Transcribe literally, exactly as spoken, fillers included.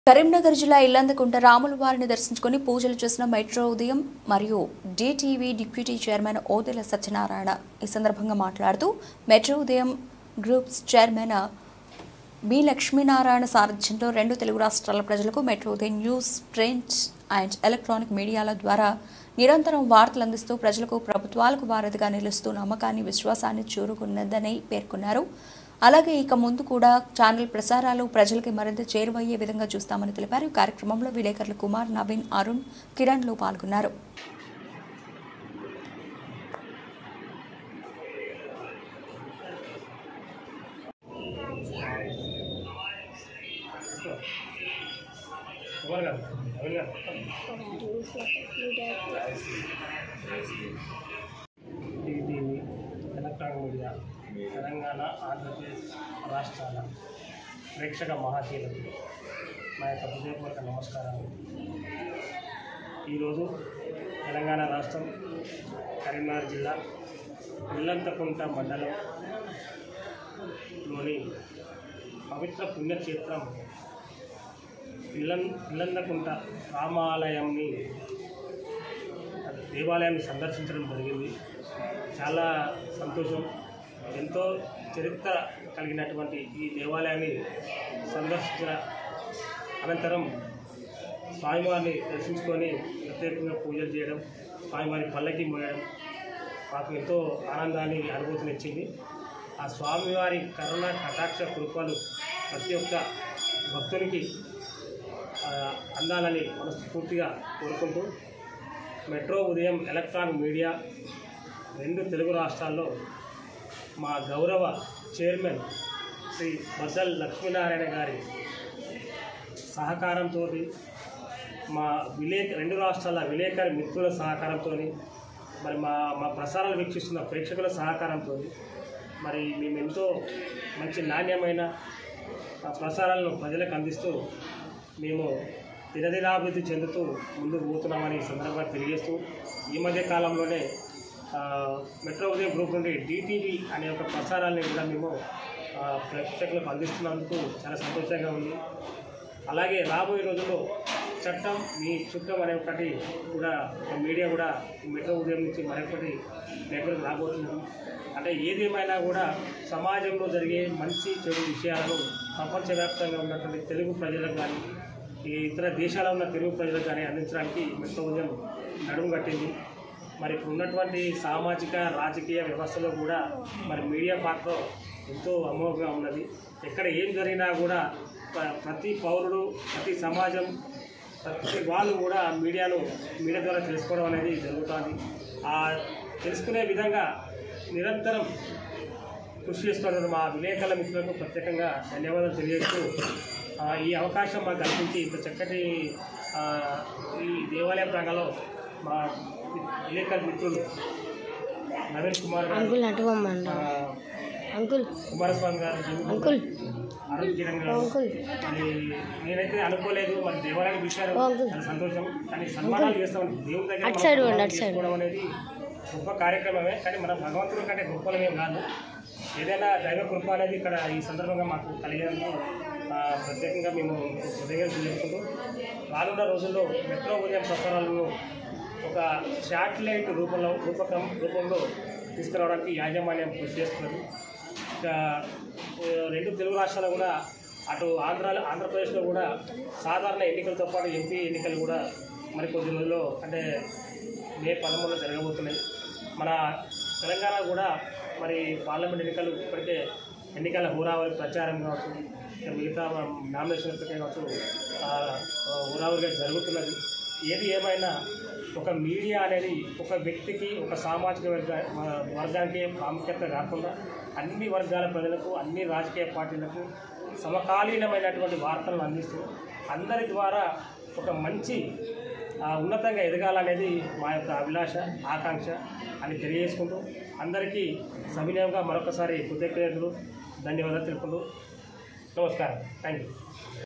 కరీంనగర్ జిల్లా ఇల్లందకుంట రాముల వారిని దర్శించుకుని పూజలు చేసిన మెట్రో ఉదయం మరియు DTV deputy chairman Odela Satyanarayana ఈ సందర్భంగా మాట్లాడుతూ మెట్రో ఉదయం గ్రూప్స్ చైర్మన్ బి లక్ష్మీనారాయణ సారథ్యంలో రెండు తెలుగు రాష్ట్రాల ప్రజలకు metro Udayam news print and electronic మీడియాల ద్వారా నిరంతరం వార్తలు అందిస్తూ ప్రజలకు ప్రభుత్వాలకు వారధిగా నిలుస్తూ నమ్మకాన్ని విశ్వాసాన్ని చూరుకున్నదని పేర్కొన్నారు. అలాగే ఇక ముందు కూడా ఛానల్ ప్రసారాలు ప్రజలకు మరింత చేరువయ్యే విధంగా చూస్తామని తెలిపారు. ఈ కార్యక్రమంలో విలేకరులు కుమార్, నవీన్, అరుణ్, కిరణ్లు పాల్గొన్నారు. ఎలక్ట్రానిక్ మీడియా తెలంగాణ, ఆంధ్రప్రదేశ్ రాష్ట్రాల ప్రేక్షక మహాశీలకు నా యొక్క హృదయపూర్వక నమస్కారాలు. ఈరోజు తెలంగాణ రాష్ట్రం కరీంనగర్ జిల్లా ఇల్లంతకుంట మండలంలోని పవిత్ర పుణ్యక్షేత్రం ఇల్లం ఇల్లంతకుంట రామాలయంని దేవాలయాన్ని సందర్శించడం జరిగింది. చాలా సంతోషం. ఎంతో చరిత్ర కలిగినటువంటి ఈ దేవాలయాన్ని సందర్శించిన అనంతరం స్వామివారిని దర్శించుకొని ప్రత్యేకంగా పూజలు చేయడం, స్వామివారి పల్లకి మోయడం మాకు ఎంతో ఆనందాన్ని అనుభూతినిచ్చింది. ఆ స్వామివారి కరుణ కటాక్ష కృపలు ప్రతి ఒక్క భక్తునికి అందాలని మనస్ఫూర్తిగా కోరుకుంటూ మెట్రో ఉదయం ఎలక్ట్రానిక్ మీడియా రెండు తెలుగు రాష్ట్రాల్లో మా గౌరవ చైర్మన్ శ్రీ బద్దల్ లక్ష్మీనారాయణ గారి సహకారంతో, మా విలే రెండు రాష్ట్రాల విలేకరి మిత్రుల సహకారంతో, మరి మా మా ప్రసారాలు వీక్షిస్తున్న ప్రేక్షకుల సహకారంతో మరి మేము ఎంతో మంచి నాణ్యమైన ప్రసారాలను ప్రజలకు అందిస్తూ మేము దినదినాభివృద్ధి చెందుతూ ముందుకు పోతున్నామని ఈ సందర్భంగా తెలియజేస్తూ ఈ మధ్య కాలంలోనే మెట్రో ఉదయం గ్రూప్ నుండి డిటివి అనే ఒక ప్రసారాన్ని కూడా మేము ప్రేక్షకులకు అందిస్తున్నందుకు చాలా సంతోషంగా ఉంది. అలాగే రాబోయే రోజుల్లో చట్టం మీ చుట్టం అనే ఒకటి కూడా మీడియా కూడా మెట్రో ఉదయం నుంచి మరొకటి నెట్వర్క్ రాబోతుంది. అంటే ఏదేమైనా కూడా సమాజంలో జరిగే మంచి చెడు విషయాలను ప్రపంచవ్యాప్తంగా ఉన్నటువంటి తెలుగు ప్రజలకు కానీ ఈ ఇతర దేశాల్లో ఉన్న తెలుగు ప్రజలకు కానీ అందించడానికి మెట్రో ఉదయం నడుము కట్టింది. మరి ఇప్పుడు ఉన్నటువంటి సామాజిక రాజకీయ వ్యవస్థలో కూడా మరి మీడియా పాత్ర ఎంతో అమోఘంగా ఉన్నది. ఎక్కడ ఏం జరిగినా కూడా ప్రతి పౌరుడు, ప్రతి సమాజం, ప్రతి వాళ్ళు కూడా మీడియాను మీడియా ద్వారా తెలుసుకోవడం అనేది జరుగుతుంది. ఆ తెలుసుకునే విధంగా నిరంతరం కృషి చేస్తున్న మా విలేకరుల మిత్రులకు ప్రత్యేకంగా ధన్యవాదాలు తెలియజేస్తూ ఈ అవకాశం మాకు కల్పించి ఇంత చక్కటి ఈ దేవాలయ ప్రాంగణంలో మా విలేకరు మిత్రులు నవీన్ కుమార్ గారు, కుమారస్వామి గారు, అరుణ్ కిరణ్ గారు, మరి నేనైతే అనుకోలేదు. మరి దేవాలయానికి పిలిచారు, చాలా సంతోషం. కానీ సన్మానాలు చేస్తామని దేవుని దగ్గర చేసుకోవడం అనేది గొప్ప కార్యక్రమమే. కానీ మన భగవంతుడి కంటే గొప్పలమేం కాదు. ఏదైనా దైవ కృప అనేది ఇక్కడ ఈ సందర్భంగా మాకు కలిగినందుకు ప్రత్యేకంగా మేము హృదయంగా తెలుసుకుంటూ రానున్న రోజుల్లో మెట్రో ఉదయం ప్రసారాలను ఒక శాటిలైట్ రూపంలో రూపకం రూపంలో తీసుకురావడానికి యాజమాన్యం కృషి చేస్తున్నది. ఇంకా రెండు తెలుగు రాష్ట్రాలు కూడా అటు ఆంధ్ర ఆంధ్రప్రదేశ్లో కూడా సాధారణ ఎన్నికలతో పాటు ఎంపీ ఎన్నికలు కూడా మరి కొద్ది రోజుల్లో అంటే మే పదమూడులో జరగబోతున్నాయి. మన తెలంగాణ కూడా మరి పార్లమెంట్ ఎన్నికలు ఇప్పటికే ఎన్నికల హోరావరి ప్రచారం కావచ్చు, మిగతా నామినేషన్ కావచ్చు హోరావరిగా జరుగుతున్నది. ఏది ఏమైనా ఒక మీడియా అనేది ఒక వ్యక్తికి, ఒక సామాజిక వర్గ వర్గానికి ప్రాముఖ్యత కాకుండా అన్ని వర్గాల ప్రజలకు, అన్ని రాజకీయ పార్టీలకు సమకాలీనమైనటువంటి వార్తలను అందిస్తూ అందరి ద్వారా ఒక మంచి ఉన్నతంగా ఎదగాలనేది మా యొక్క అభిలాష, ఆకాంక్ష అని తెలియజేసుకుంటూ అందరికీ సవినయంగా మరొకసారి కృతజ్ఞతలు, ధన్యవాదాలు తెలుపుకుంటూ నమస్కారం. Thank you.